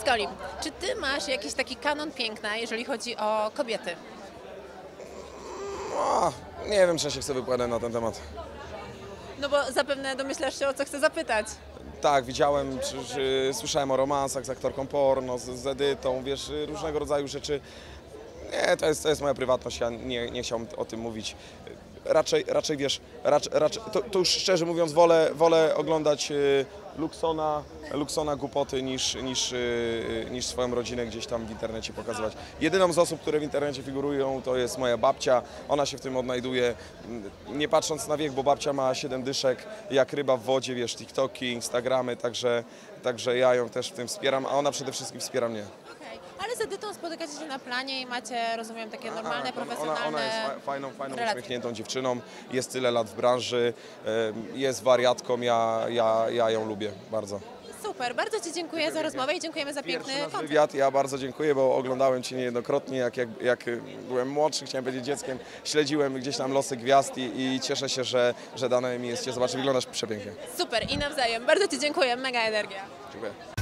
Skolim, czy ty masz jakiś taki kanon piękna, jeżeli chodzi o kobiety? O, nie wiem, czy ja się chcę wypowiadać na ten temat. No bo zapewne domyślasz się, o co chcę zapytać. Tak, widziałem, słyszałem o romansach z aktorką porno, z Edytą, wiesz, różnego rodzaju rzeczy. Nie, to jest moja prywatność, ja nie chciałbym o tym mówić. Raczej wiesz, to już szczerze mówiąc wolę oglądać Luxona głupoty niż swoją rodzinę gdzieś tam w internecie pokazywać. Jedyną z osób, które w internecie figurują, to jest moja babcia. Ona się w tym odnajduje, nie patrząc na wiek, bo babcia ma 7 dyszek, jak ryba w wodzie, wiesz, TikToki, Instagramy, także ja ją też w tym wspieram, a ona przede wszystkim wspiera mnie. Okej. Ale z Edytą spotykacie się na planie i macie, rozumiem, takie normalne, profesjonalne Ona jest fajną, relacje. uśmiechniętą dziewczyną, jest tyle lat w branży, jest wariatką, ja ją lubię bardzo. Super, bardzo ci dziękuję za rozmowę i dziękujemy za piękny Pierwszy nasz koncert. wywiad, ja bardzo dziękuję, bo oglądałem Cię niejednokrotnie, jak byłem młodszy, chciałem powiedzieć dzieckiem, śledziłem gdzieś tam losy gwiazd i cieszę się, że dane mi jest Cię zobaczyć, wyglądasz przepięknie. Super i nawzajem. Bardzo ci dziękuję, mega energia. Dziękuję.